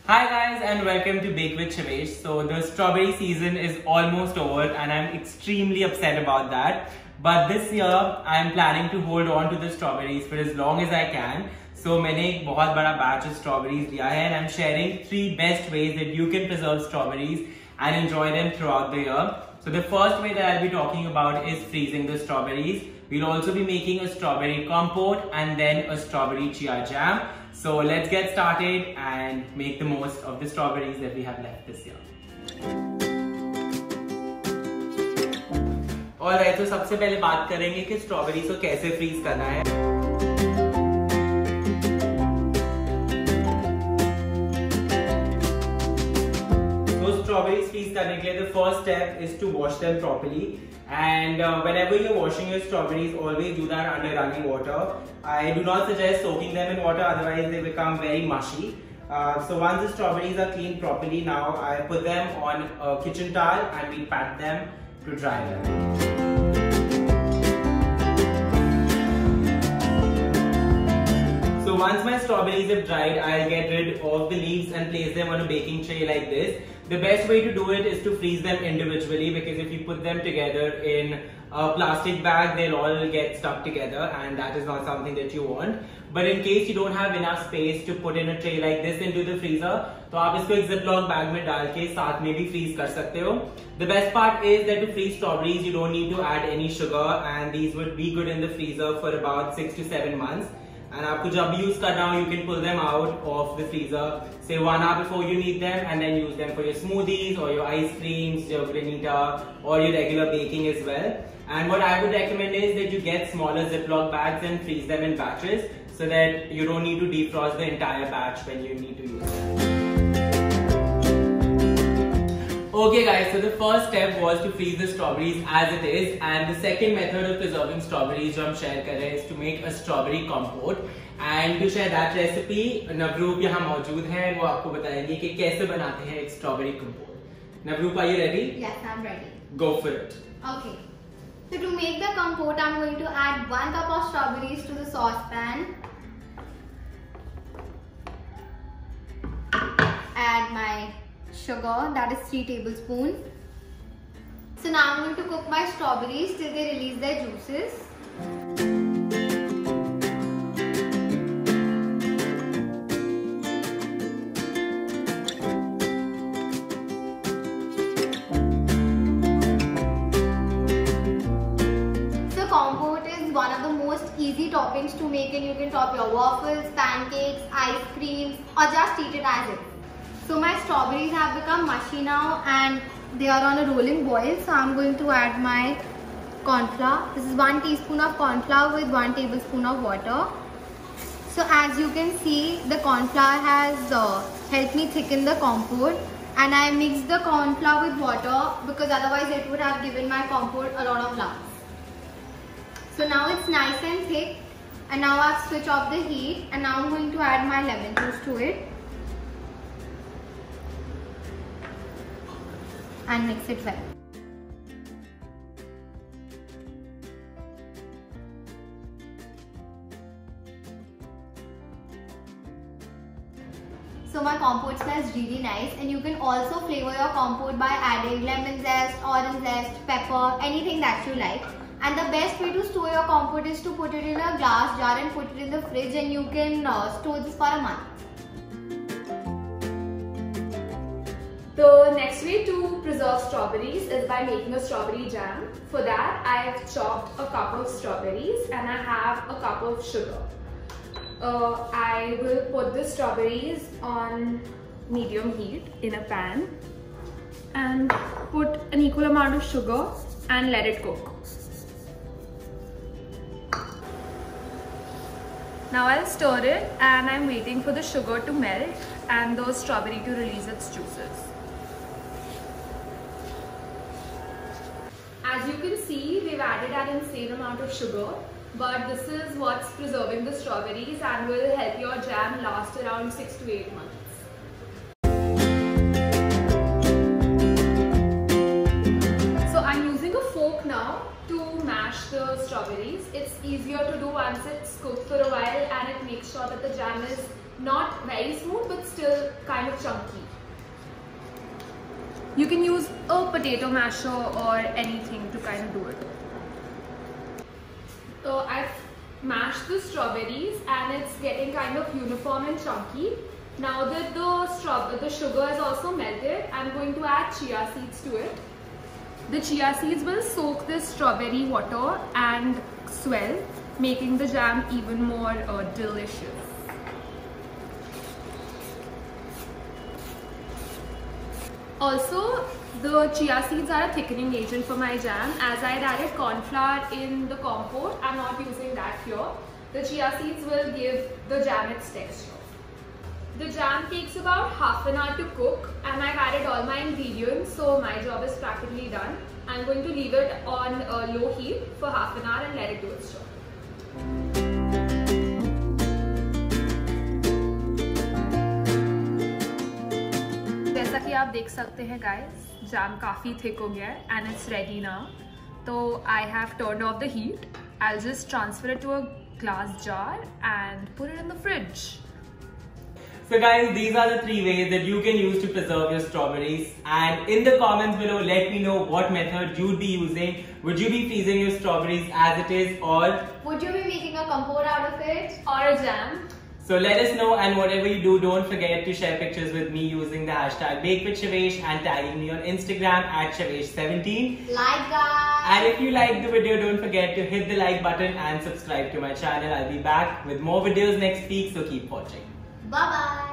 Hi guys and welcome to Bake with Shivesh. So the strawberry season is almost over and I'm extremely upset about that. But this year I'm planning to hold on to the strawberries for as long as I can. So मैंने एक बहुत बड़ा batch of strawberries लिया है and I'm sharing 3 best ways that you can preserve strawberries and enjoy them throughout the year. So the first way that I'll be talking about is freezing the strawberries. We'll also be making a strawberry compote and then a strawberry chia jam. So let's get started and make the most of the strawberries that we have left this year. Alright, तो सबसे पहले बात करेंगे कि strawberries को कैसे freeze करना है. So strawberries freeze करने के लिए the first step is to wash them properly. And whenever you're washing your strawberries, always do that under running water. I do not suggest soaking them in water, otherwise they become very mushy. So once the strawberries are cleaned properly, now I put them on a kitchen towel and we pat them to dry them. So once my strawberries have dried, I'll get rid of the leaves and place them on a baking tray like this. The best way to do it is to freeze them individually, because if you put them together in a plastic bag, they'll all get stuck together and that is not something that you want. But in case you don't have enough space to put in a tray like this into the freezer, तो आप इसको एक ziploc bag में डाल के साथ में भी freeze कर सकते हो. The best part is that to freeze strawberries, you don't need to add any sugar and these would be good in the freezer for about 6 to 7 months. And आपको जब भी use करना हो, you can pull them out of the freezer, say 1 hour before you need them, and then use them for your smoothies or your ice creams, your granita, or your regular baking as well. And what I would recommend is that you get smaller Ziploc bags and freeze them in batches, so that you don't need to defrost the entire batch when you need to use them. Okay guys, so the first step was to freeze the strawberries as it is, and the second method of preserving strawberries जो हम share कर रहे हैं is to make a strawberry compote. And to share that recipe, नवरूप यहाँ मौजूद हैं और वो आपको बताएंगे कि कैसे बनाते हैं एक strawberry compote. नवरूप, are you ready? Yes, I'm ready. Go for it. Okay. So to make the compote, I'm going to add 1 cup of strawberries to the saucepan. Add my sugar, that is 3 tablespoons. So now I'm going to cook my strawberries till they release their juices. So compote is one of the most easy toppings to make, and you can top your waffles, pancakes, ice creams, or just eat it as is. So my strawberries have become mushy now and they are on a rolling boil. So I'm going to add my cornflour. This is 1 teaspoon of cornflour with 1 tablespoon of water. So as you can see, the cornflour has helped me thicken the compote, and I mixed the cornflour with water because otherwise it would have given my compote a lot of lumps. So now it's nice and thick, and now I've switched off the heat, and now I'm going to add my lemon juice to it. And mix it well. So my compote smells really nice, and you can also flavor your compote by adding lemon zest, orange zest, pepper, anything that you like. And the best way to store your compote is to put it in a glass jar and put it in the fridge, and you can store this for a month. The next way to preserve strawberries is by making a strawberry jam. For that, I have chopped a cup of strawberries and I have a cup of sugar. I will put the strawberries on medium heat in a pan and put an equal amount of sugar and let it cook. Now I'll stir it, and I'm waiting for the sugar to melt and the strawberry to release its juices. As you can see, we've added an insane amount of sugar, but this is what's preserving the strawberries and will help your jam last around 6 to 8 months. So I'm using a fork now to mash strawberries. It's easier to do once it's cooked for a while, and it makes sure that the jam is Not very smooth, but still kind of chunky. You can use a potato masher or anything to kind of do it. So I've mashed the strawberries and it's getting kind of uniform and chunky. Now that the sugar is also melted, I'm going to add chia seeds to it. The chia seeds will soak this strawberry water and swell, making the jam even more delicious. Also, the chia seeds are a thickening agent for my jam. As I had added cornflour in the compote, I'm not using that here. The chia seeds will give the jam its texture. The jam takes about half an hour to cook and I've added all my ingredients, so my job is practically done. I'm going to leave it on low heat for half an hour and let it do its job. जैसा कि आप देख सकते हैं guys, jam काफी thick हो गया है and it's ready now. So I have turned off the heat. I'll just transfer it to a glass jar and put it in the fridge. So guys, these are the 3 ways that you can use to preserve your strawberries, and in the comments below let me know what method you'd be using. Would you be freezing your strawberries as it is, or would you be making a compote out of it? Or a jam? So let us know, and whatever you do, don't forget to share pictures with me using the hashtag BakeWithShavesh and tagging me on Instagram at Shavesh17. Like guys! And if you liked the video, don't forget to hit the like button and subscribe to my channel. I'll be back with more videos next week, so keep watching. Bye bye.